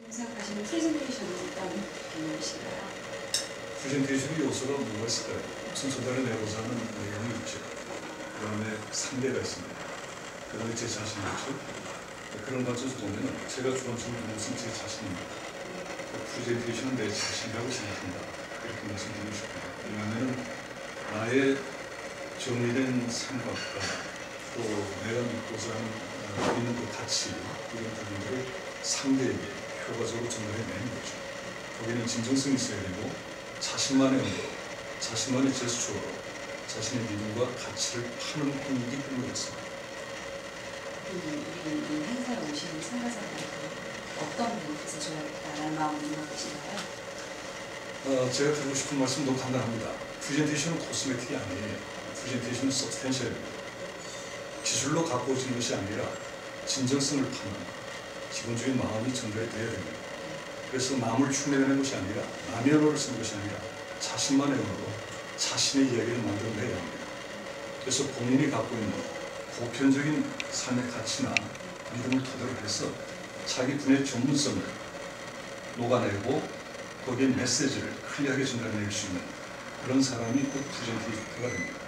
생각하시는 프레젠테이션은 어떤 개념이신가요? 프레젠테이션의 요소가 뭐가 있을까요? 우선 전달을 내고자 하는 내용이 있죠. 그 다음에 상대가 있습니다. 그 다음에 제 자신이 있죠. 그런 관점에서 보면 제가 주관적으로 보는 것은 제 자신입니다. 프레젠테이션은 내 자신이라고 생각한다. 이렇게 말씀드리고 싶습니다. 왜냐하면 나의 정리된 생각과 또 내가 믿고자 하는 있는 그 가치 이런 부분들을 상대에게 효과적으로 전달해내는 거죠. 거기는 진정성이 있어야 되고 자신만의 언어로, 자신만의 제스처로 자신의 믿음과 가치를 파는 행위이기 때문이었습니다. 우리 이 행사에 오시는 참가자들한테 어떤 베네핏을 줘야겠다라는 마음이 갖고 계신가요? 제가 드리고 싶은 말씀도 간단합니다. 프레젠테이션은 코스메틱이 아니에요. 프레젠테이션은 서브스텐셜입니다. 기술로 가꾸어지는 것이 아니라 진정성을 파는 기본적인 마음이 전달이 되어야 됩니다. 그래서 남을 흉내내는 것이 아니라 남의 언어를 쓰는 것이 아니라 자신만의 언어로 자신의 이야기를 만들어내야 합니다. 그래서 본인이 갖고 있는 보편적인 삶의 가치나 믿음을 토대로 해서 자기 분야의 전문성을 녹아내고 거기에 메시지를 클리어하게 전달해낼 수 있는 그런 사람이 꼭 프레젠테이터가 됩니다.